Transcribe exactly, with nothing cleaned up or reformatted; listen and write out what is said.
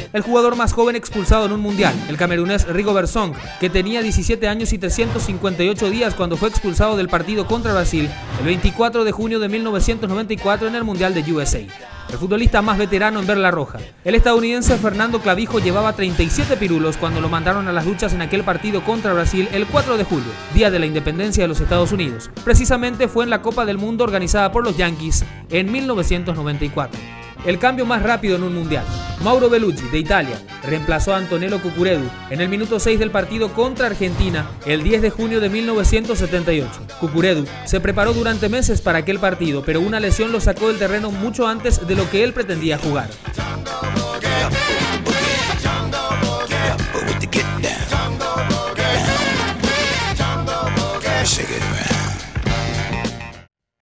el jugador más joven expulsado en un mundial, el camerunés Rigobert Song, que tenía diecisiete años y trescientos cincuenta y ocho días cuando fue expulsado del partido contra Brasil el veinticuatro de junio de mil novecientos noventa y cuatro en el Mundial de U S A. El futbolista más veterano en ver la roja. El estadounidense Fernando Clavijo llevaba treinta y siete pirulos cuando lo mandaron a las duchas en aquel partido contra Brasil el cuatro de julio, día de la independencia de los Estados Unidos. Precisamente fue en la Copa del Mundo organizada por los Yankees en mil novecientos noventa y cuatro. El cambio más rápido en un mundial. Mauro Bellucci, de Italia, reemplazó a Antonello Cucuredu en el minuto seis del partido contra Argentina el diez de junio de mil novecientos setenta y ocho. Cucuredu se preparó durante meses para aquel partido, pero una lesión lo sacó del terreno mucho antes de lo que él pretendía jugar. Shake it.